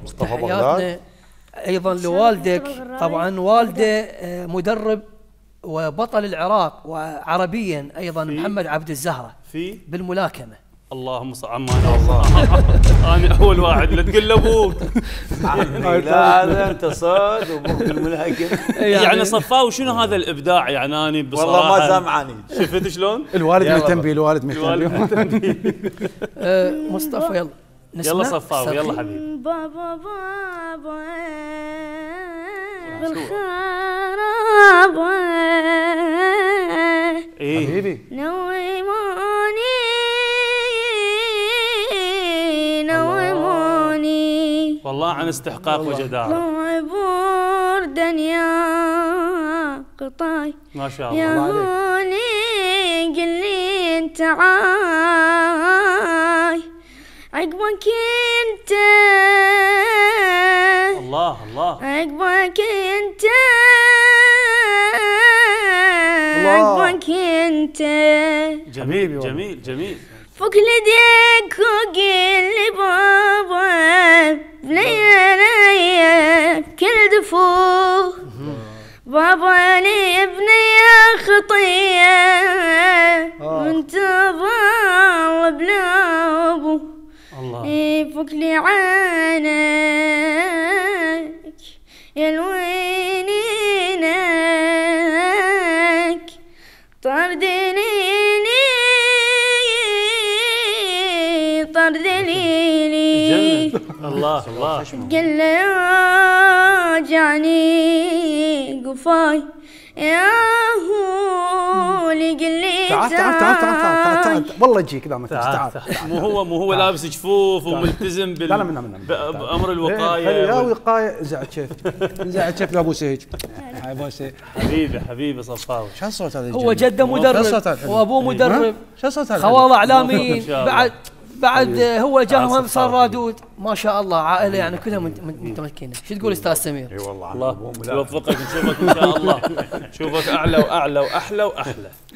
مصطفى بغداد. ايضا لوالدك، طبعا والده مدرب وبطل العراق وعربيا ايضا محمد عبد الزهره في بالملاكمه. اللهم صل على انا اول واحد لا تقول لابوك. لا هذا انت صاد وابوك بالملاكمه. يعني صفاوي شنو هذا الابداع؟ يعني انا بصراحه والله ما سامعني. شفت شلون؟ الوالد مهتم الوالد مهتم. مصطفى يلا نسمع. يلا صفاوي يلا حبيبي. بابا بابا بالخرابة حبيبي نوموني والله عن استحقاق وجدارة. طلع بردا يا قطاي ما شاء يا الله هوني قل لي انت عاي عقبك انت. الله الله عقبك انت عقبك انت. جميل جميل جميل. فك لديك وقل لي بابا بنية كل دفوف بابا لي ابني خطية وانت ضال بلا ابو. الله فك لي عينك يا الوينينك طردني طردني الله الله. قل له جاني قفاي يا هو اللي قل لي تعال والله يجيك اذا ما تعال. مو هو لابس جفوف وملتزم بامر الوقايه. يا وقايه زعت شيف زعت شيف لابو سهيج. حبيبي صفاوي. شو الصوت هذا؟ هو جده مدرب وابوه مدرب، شو الصوت هذا؟ خواله اعلاميين، بعد هو جاهم صار رادود. ما شاء الله عائله يعني كلها متمكنه. شو تقول استاذ سمير؟ اي والله الله يوفقك نشوفك ان شاء الله. نشوفك اعلى واعلى واحلى واحلى.